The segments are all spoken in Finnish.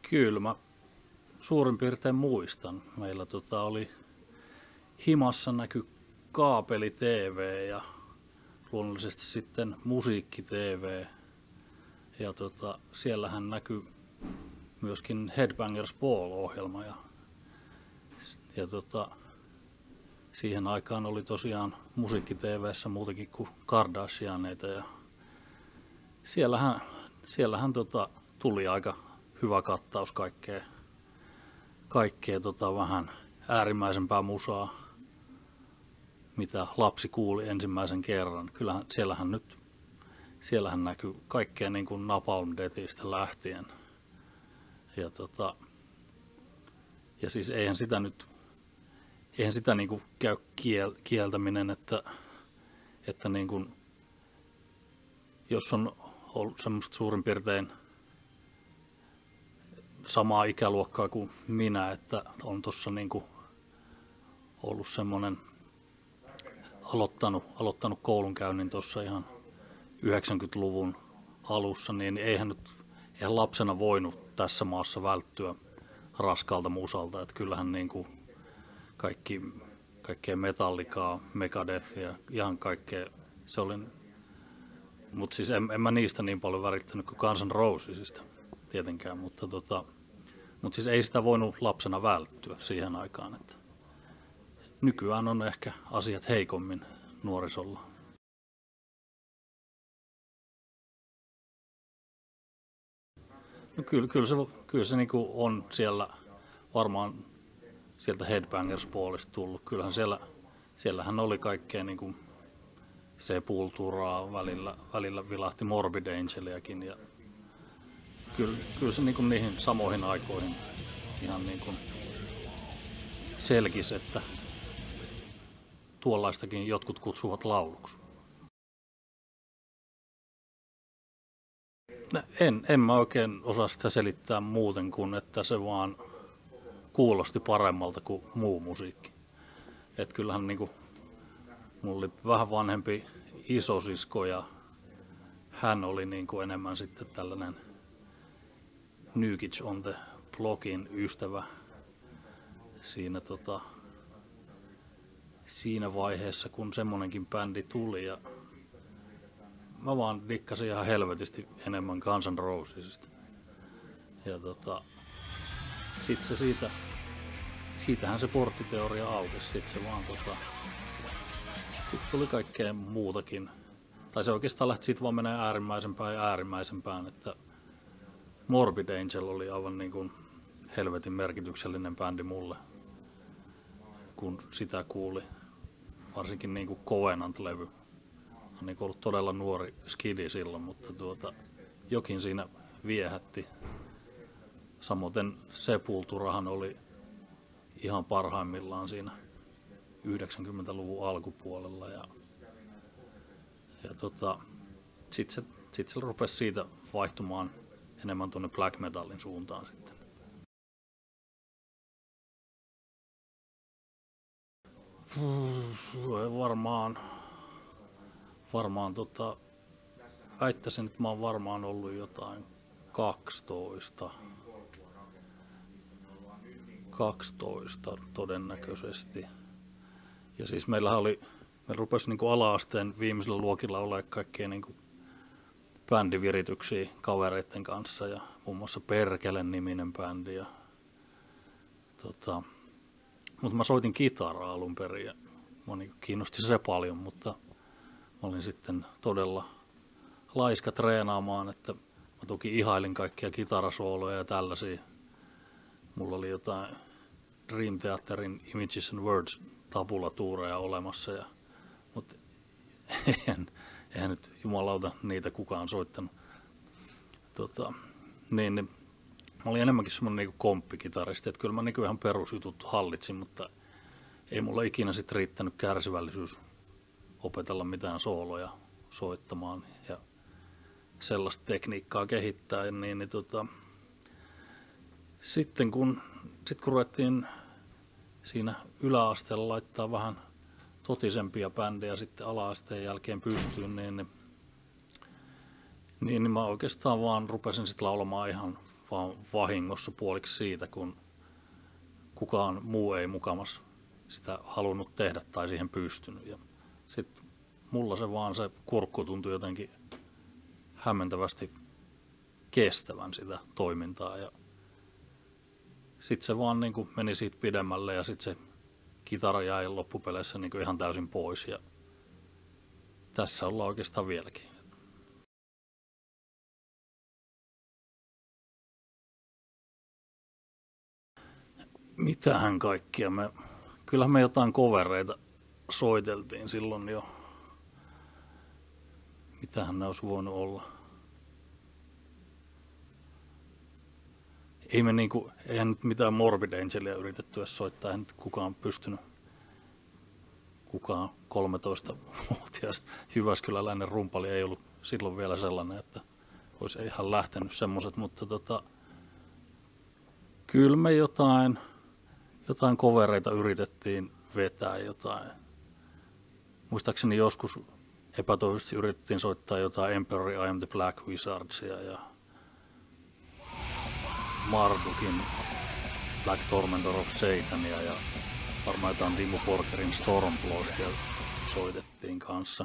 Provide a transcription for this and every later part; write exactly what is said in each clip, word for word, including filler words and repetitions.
Kyllä mä suurin piirtein muistan. Meillä tota oli himassa näky kaapeli T V ja luonnollisesti sitten musiikki T V. Ja tota, siellähän näkyy myöskin Headbangers Ball-ohjelma. Ja, ja tota, siihen aikaan oli tosiaan musiikki T V:ssä muutakin kuin Kardashianeita. Ja siellähän siellähän tota, tuli aika hyvä kattaus kaikkea, kaikkea tota, vähän äärimmäisempää musaa, mitä lapsi kuuli ensimmäisen kerran. Kyllähän siellähän nyt siellähän näkyy kaikkea niin kuin Napalm Deathistä lähtien. Ja, tota, ja siis eihän sitä nyt eihän sitä niin kuin käy kiel, kieltäminen, että, että niin kuin, jos on ollut semmoista suurin piirtein samaa ikäluokkaa kuin minä, että on tuossa niin kuin ollut semmoinen aloittanut, aloittanut koulunkäynnin tuossa ihan yhdeksänkymmentäluvun alussa, niin eihän nyt eihän lapsena voinut tässä maassa välttyä raskalta musalta. Että kyllähän niin kuin kaikki, kaikkea Metallicaa, Megadethia, ihan kaikkea, se oli, mutta siis en, en mä niistä niin paljon värittänyt kuin Guns N' Rosesista tietenkään, mutta tota, mutta siis ei sitä voinut lapsena välttyä siihen aikaan, että nykyään on ehkä asiat heikommin nuorisolla. No kyllä, kyllä se, kyllä se niinku on siellä varmaan sieltä Headbangers Ballista tullut. Kyllähän siellä, siellähän oli kaikkea niinku Sepulturaa, välillä, välillä vilahti Morbid Angeliakin ja kyllä, kyllä se niinku niihin samoihin aikoihin ihan niinku selkisi, että tuollaistakin jotkut kutsuvat lauluksi. En, en mä oikein osaa sitä selittää muuten kuin, että se vaan kuulosti paremmalta kuin muu musiikki. Et kyllähän niinku, mulla oli vähän vanhempi isosisko ja hän oli niinku enemmän sitten tällainen New Kids on the Blockin ystävä siinä, tota, siinä vaiheessa, kun semmonenkin bändi tuli. Ja mä vaan dikkasin ihan helvetisti enemmän Guns N' Rosesista. Ja tota, sit se siitä, siitähän se porttiteoria aukesi. Sit se vaan tota, sit tuli kaikkea muutakin. Tai se oikeastaan lähti siitä vaan menee äärimmäisempään ja äärimmäisempään, että Morbid Angel oli aivan niin kuin helvetin merkityksellinen bändi mulle, kun sitä kuuli. Varsinkin niin kuin Covenant-levy. On niin kuin ollut todella nuori skidi silloin, mutta tuota, jokin siinä viehätti. Samoin Sepulturahan oli ihan parhaimmillaan siinä yhdeksänkymmentäluvun alkupuolella. Ja, ja tota, sitten se, sit se rupesi siitä vaihtumaan enemmän tuonne black metalin suuntaan sitten. Varmaan, varmaan tota, väittäisin, että mä oon varmaan ollut jotain kaksitoista, kaksitoista todennäköisesti. Ja siis meillähän oli, me rupesi niinku ala-asteen viimeisellä luokilla olemaan kaikkea niinku bändivirityksiä kavereiden kanssa ja muun muassa Perkelen niminen bändi. Ja, tota, mutta mä soitin kitaraa alun perin ja mua niinku kiinnosti se paljon, mutta mä olin sitten todella laiska treenaamaan, että mä toki ihailin kaikkia kitarasooloja ja tällaisia. Mulla oli jotain Dream Theaterin Images and Words tabulatuureja olemassa, ja, mutta eihän, eihän nyt jumalauta niitä kukaan soittanut. Tota, niin, niin, mä olin enemmänkin semmoinen niinku komppikitaristi, että kyllä mä niinku ihan perusjutut hallitsin, mutta ei mulla ikinä sit riittänyt kärsivällisyys opetella mitään sooloja soittamaan ja sellaista tekniikkaa kehittää. Niin, niin, tota, sitten kun, sit kun ruvettiin siinä yläasteella laittaa vähän totisempia bändejä sitten ala-asteen jälkeen pystyyn, niin, niin, niin mä oikeastaan vaan rupesin sitten laulamaan ihan vaan vahingossa puoliksi siitä, kun kukaan muu ei mukamas sitä halunnut tehdä tai siihen pystynyt. Ja sit mulla se vaan se kurkku tuntui jotenkin hämmentävästi kestävän sitä toimintaa. Ja sitten se vaan niin kuin meni siitä pidemmälle ja sitten se kitara jäi loppupeleissä niin kuin ihan täysin pois. Ja tässä ollaan oikeastaan vieläkin. Mitähän kaikkia me... Kyllähän me jotain covereita soiteltiin silloin jo. Mitähän ne olisi voinut olla? Ei me niinku, eihän nyt mitään Morbid Angelia yritetty edes soittaa, eihän nyt kukaan pystynyt. Kukaan kolmetoistavuotias jyväskyläläinen rumpali ei ollut silloin vielä sellainen, että olisi ihan lähtenyt semmoiset, mutta tota, kyllä me jotain, jotain covereita yritettiin vetää jotain. Muistaakseni joskus epätoivoisesti yritettiin soittaa jotain Emperor I Am the Black Wizardsia ja Mardukin Black Tormentor of Satania ja varmaan jotain Dimmu Borgerin Stormblowstia soitettiin kanssa.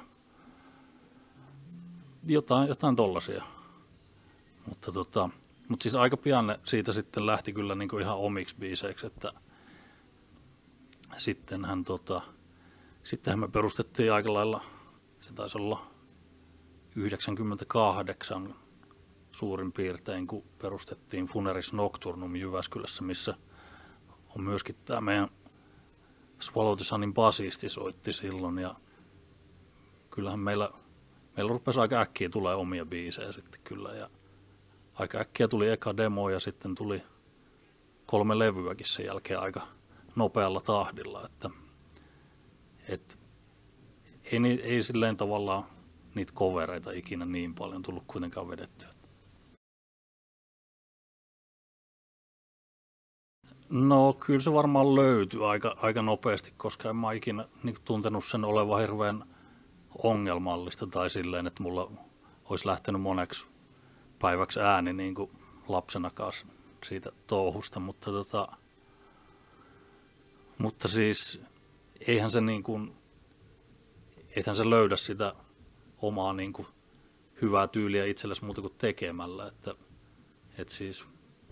Jotain, jotain tollasia. Mutta, tota, mutta siis aika pian ne siitä sitten lähti kyllä niinku ihan omiksi biiseiksi, että sittenhän, tota, sittenhän me perustettiin aika lailla, se taisi olla yhdeksänkymmentäkahdeksan suurin piirtein, kun perustettiin Funeris Nocturnum Jyväskylässä, missä on myöskin tämä meidän Swallow the Sunin basisti soitti silloin. Ja kyllähän meillä, meillä rupesi aika äkkiä tulee omia biisejä sitten kyllä. Ja aika äkkiä tuli eka demo ja sitten tuli kolme levyäkin sen jälkeen aika nopealla tahdilla. Että, et, ei, ei silleen tavallaan niitä covereita ikinä niin paljon tullut kuitenkaan vedettyä. No kyllä se varmaan löytyi aika, aika nopeasti, koska en mä ikinä niin, tuntenut sen olevan hirveän ongelmallista tai silleen, että mulla olisi lähtenyt moneksi päiväksi ääni niin kuin lapsenakaan siitä touhusta, mutta, tota, mutta siis eihän se, niin kuin, eihän se löydä sitä omaa niin kuin, hyvää tyyliä itsellesi muuta kuin tekemällä, että, että siis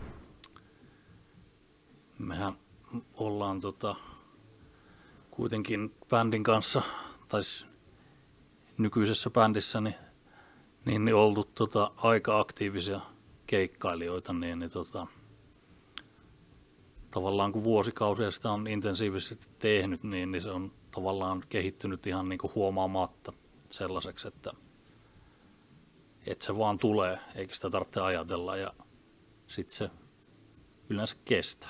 mehän ollaan tota, kuitenkin bändin kanssa, tai nykyisessä bändissä, niin, niin, niin oltu tota, aika aktiivisia keikkailijoita, niin, niin tota, tavallaan kun vuosikausia sitä on intensiivisesti tehnyt, niin, niin se on tavallaan kehittynyt ihan niin kuin huomaamatta sellaiseksi, että, että se vaan tulee, eikä sitä tarvitse ajatella, ja sitten se yleensä kestää.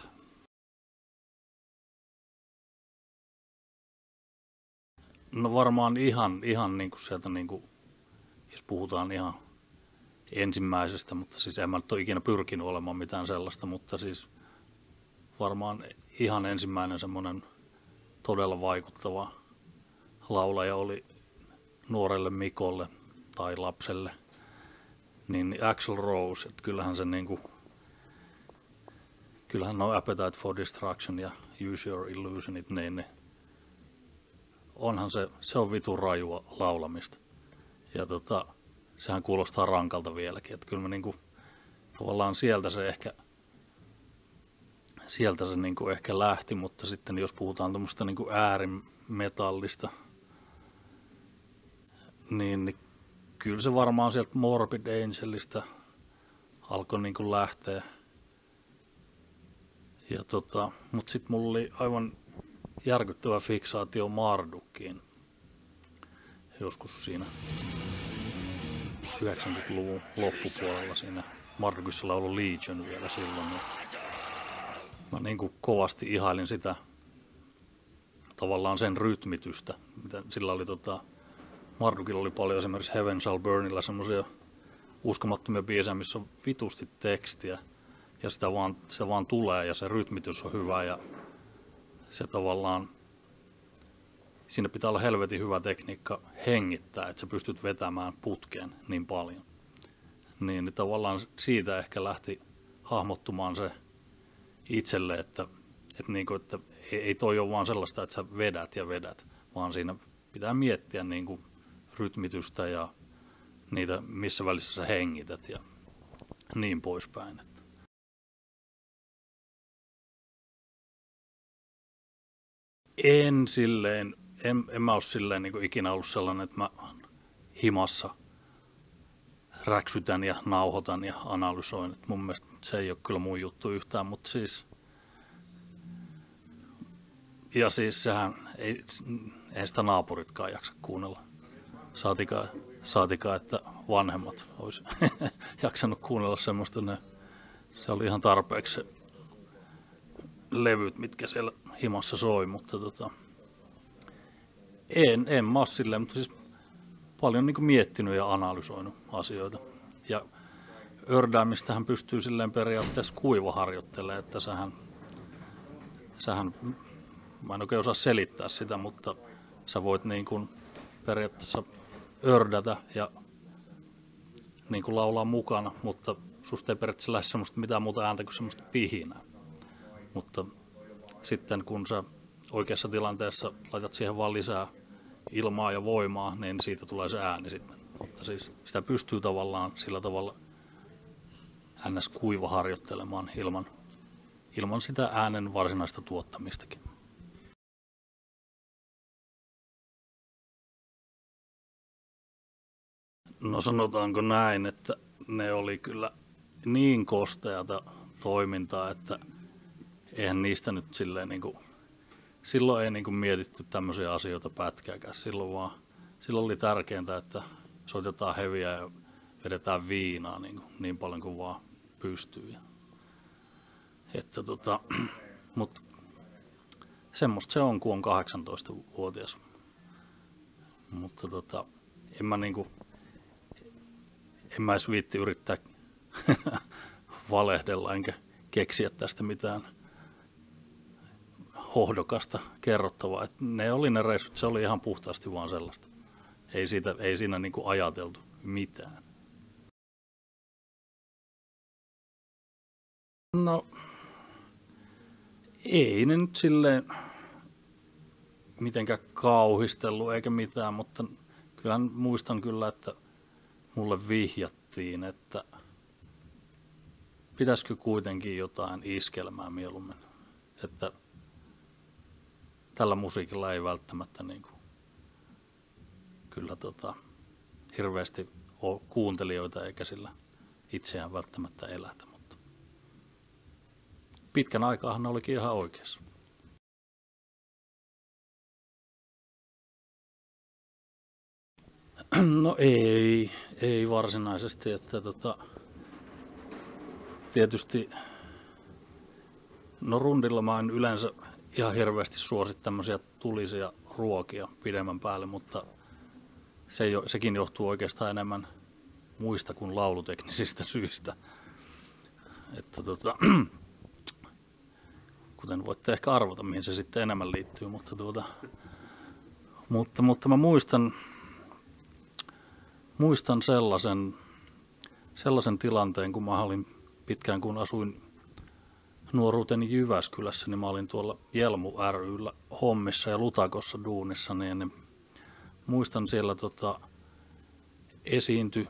No varmaan ihan, ihan niin kuin sieltä, niin kuin, jos puhutaan ihan ensimmäisestä, mutta siis en mä nyt ole ikinä pyrkinyt olemaan mitään sellaista, mutta siis varmaan ihan ensimmäinen semmoinen todella vaikuttava laulaja oli nuorelle Mikolle tai lapselle, niin Axl Rose, että kyllähän se niin kuin, kyllähän no Appetite for Destruction ja Use Your Illusionit, niin, niin onhan se, se on vitun rajua laulamista. Ja tota, sehän kuulostaa rankalta vieläkin. Että kyllä mä niinku, tavallaan sieltä se ehkä, sieltä se niinku ehkä lähti, mutta sitten jos puhutaan tämmöistä niinku äärimetallista, niin, niin kyllä se varmaan sieltä Morbid Angelista alkoi niinku lähteä. Ja tota, mutta sitten mulla oli aivan järkyttävä fiksaatio Mardukkiin joskus siinä yhdeksänkymmentäluvun loppupuolella. Siinä Mardukissa laulu Legion vielä silloin. Ja mä niin kuin kovasti ihailin sitä tavallaan sen rytmitystä. Mitä sillä oli tota, Mardukilla oli paljon esimerkiksi Heaven Shall Burnilla semmoisia uskomattomia biisejä, missä on vitusti tekstiä ja sitä vaan, sitä vaan tulee ja se rytmitys on hyvä ja se tavallaan, siinä pitää olla helvetin hyvä tekniikka hengittää, että sä pystyt vetämään putkeen niin paljon. Niin, niin tavallaan siitä ehkä lähti hahmottumaan se itselle, että, että, niin kuin, että ei toi ole vaan sellaista, että sä vedät ja vedät, vaan siinä pitää miettiä niin kuin rytmitystä ja niitä, missä välissä sä hengität ja niin poispäin. En silleen, en, en mä ole silleen niin kuin ikinä ollut sellainen, että mä himassa räksytän ja nauhoitan ja analysoin. Et mun mielestä se ei ole kyllä mun juttu yhtään, mutta siis ja siis sehän ei, ei sitä naapuritkaan jaksa kuunnella. Saatikaan, saatikaan että vanhemmat olisi jaksanut kuunnella semmoista. Ne, se oli ihan tarpeeksi se levyt, mitkä siellä himassa soi, mutta tota, en, en mä ole silleen, mutta siis paljon niin kuin miettinyt ja analysoinut asioita. Ja ördäämistähän pystyy silleen periaatteessa kuivaharjoittelemaan, että sähän, sähän, mä en oikein osaa selittää sitä, mutta sä voit niin kuin periaatteessa ördätä ja niin kuin laulaa mukana, mutta susta ei periaatteessa lähde semmoista mitään muuta ääntä kuin semmoista pihinää. Mutta sitten kun sä oikeassa tilanteessa laitat siihen vaan lisää ilmaa ja voimaa, niin siitä tulee se ääni sitten. Mutta siis sitä pystyy tavallaan sillä tavalla ns. Kuiva harjoittelemaan ilman, ilman sitä äänen varsinaista tuottamistakin. No sanotaanko näin, että ne oli kyllä niin kosteata toimintaa, että eihän niistä nyt silleen niin kuin, silloin ei niin kuin mietitty tämmöisiä asioita pätkääkään. Silloin vaan, silloin oli tärkeintä, että soitetaan heviä ja vedetään viinaa niin, kuin, niin paljon kuin vaan pystyy. Että tota, mut semmoista se on, kun on kahdeksantoistavuotias. Mutta tota, en mä niinku, en mä edes viitti yrittää valehdella enkä keksiä tästä mitään hohdokasta kerrottavaa. Et ne oli ne reissut, se oli ihan puhtaasti vaan sellaista. Ei, siitä, ei siinä niinku ajateltu mitään. No, ei ne nyt silleen mitenkään kauhistellut eikä mitään, mutta kyllähän muistan kyllä, että mulle vihjattiin, että pitäisikö kuitenkin jotain iskelmää mieluummin. Että tällä musiikilla ei välttämättä niin kuin, kyllä tota, hirveästi ole kuuntelijoita eikä sillä itseään välttämättä elätä. Mutta pitkän aikaahan ne olikin ihan oikeassa. No ei, ei varsinaisesti, että tota, tietysti no rundilla mä en yleensä ihan hirveästi suosi tämmöisiä tulisia ruokia pidemmän päälle, mutta se jo, sekin johtuu oikeastaan enemmän muista kuin lauluteknisistä syistä. Että tota, kuten voitte ehkä arvata, mihin se sitten enemmän liittyy, mutta, tuota, mutta, mutta mä muistan, muistan sellaisen, sellaisen tilanteen, kun mä olin pitkään, kun asuin nuoruuteni Jyväskylässä, niin mä olin tuolla Jelmu ry:llä hommissa ja Lutakossa duunissa, niin, niin muistan siellä tota, esiintyi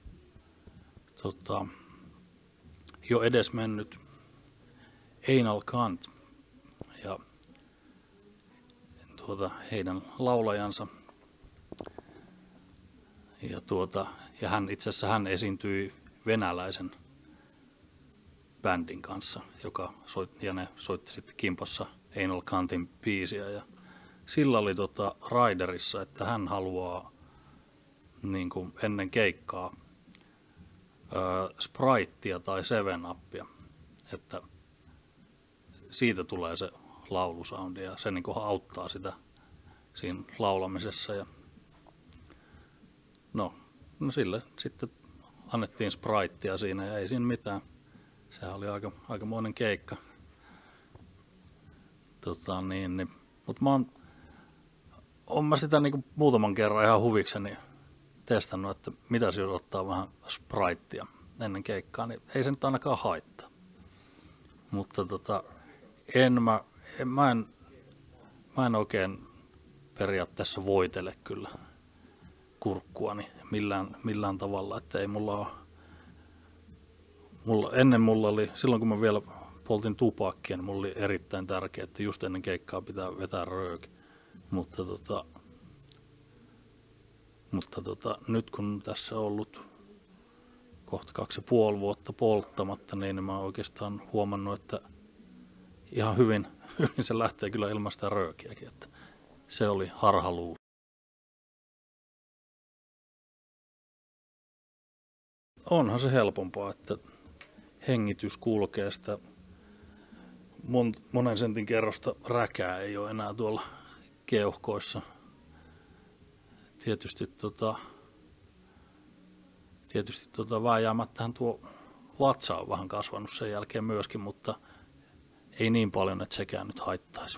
tota, jo edesmennyt Einal Kant ja tuota, heidän laulajansa. Ja, tuota, ja hän itse asiassa hän esiintyi venäläisen bändin kanssa, joka soitti, ja ne soitti sitten kimpassa Einal Kantin biisiä. Ja sillä oli tota Riderissa, että hän haluaa niin kuin ennen keikkaa ää, Spritea tai Seven Upia, että siitä tulee se laulusoundi ja se niin kuin auttaa sitä siinä laulamisessa. Ja no, no sille sitten annettiin Spritea siinä ja ei siinä mitään. Sehän oli aika, aikamoinen keikka. Tota, niin, niin. Mutta mä oon, oon mä sitä niinku muutaman kerran ihan huvikseni testannut, että mitä jos ottaa vähän Spritea ennen keikkaa, niin ei se nyt ainakaan haittaa. Mutta tota, en mä, en, mä, en, mä en oikein periaatteessa voitele kyllä kurkkuani millään, millään tavalla, että ei mulla ole, mulla, ennen mulla oli, silloin kun mä vielä poltin tupakkia, niin mulla oli erittäin tärkeää, että just ennen keikkaa pitää vetää rööki, mutta tota, mutta tota, nyt kun tässä on ollut kohta kaksi ja puoli vuotta polttamatta, niin mä oon oikeastaan huomannut, että ihan hyvin, hyvin se lähtee kyllä ilman sitä röökiäkin, että se oli harhaluulo. Onhan se helpompaa, että hengitys kulkee, sitä monen sentin kerrosta räkää ei ole enää tuolla keuhkoissa. Tietysti, tota, tietysti tota, vääjäämättähän tuo vatsa on vähän kasvanut sen jälkeen myöskin, mutta ei niin paljon, että sekään nyt haittaisi.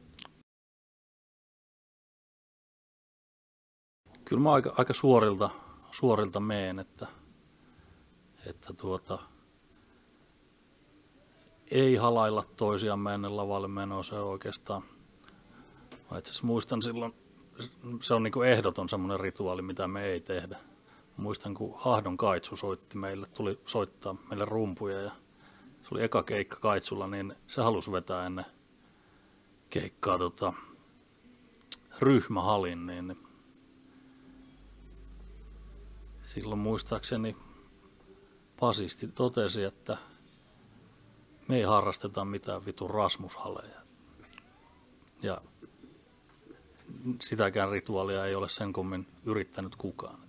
Kyllä mä aika, aika suorilta, suorilta meen, että, että tuota, ei halailla toisiamme ennen lavalle menoa, se on oikeastaan. Mä itse asiassa muistan silloin, se on niin kuin ehdoton semmoinen rituaali, mitä me ei tehdä. Muistan, kun Hahdon Kaitsu soitti meille, tuli soittaa meille rumpuja ja se oli eka keikka Kaitsulla, niin se halusi vetää ennen keikkaa tota, ryhmähalin, niin, niin silloin muistaakseni basisti totesi, että me ei harrasteta mitään vitun Rasmushaleja. Ja sitäkään rituaalia ei ole sen kummin yrittänyt kukaan.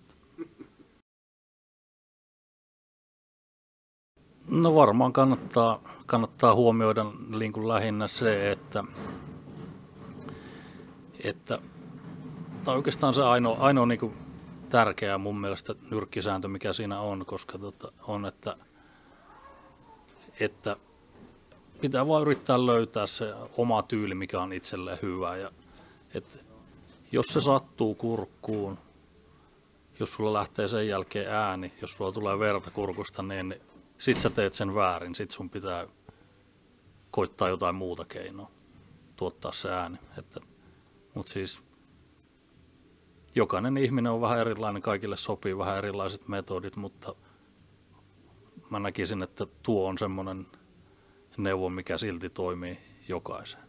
No varmaan kannattaa, kannattaa huomioida niin kuin lähinnä se, että, että tai oikeastaan se ainoa, ainoa niin kuin tärkeä mun mielestä nyrkkisääntö, mikä siinä on, koska tota, on, että, että pitää vaan yrittää löytää se oma tyyli, mikä on itselleen hyvä. Ja, että jos se sattuu kurkkuun, jos sulla lähtee sen jälkeen ääni, jos sulla tulee verta kurkusta, niin sit sä teet sen väärin. Sit sun pitää koittaa jotain muuta keinoa tuottaa se ääni. Että, mut siis jokainen ihminen on vähän erilainen, kaikille sopii vähän erilaiset metodit, mutta mä näkisin, että tuo on semmoinen neuvo, mikä silti toimii jokaisen.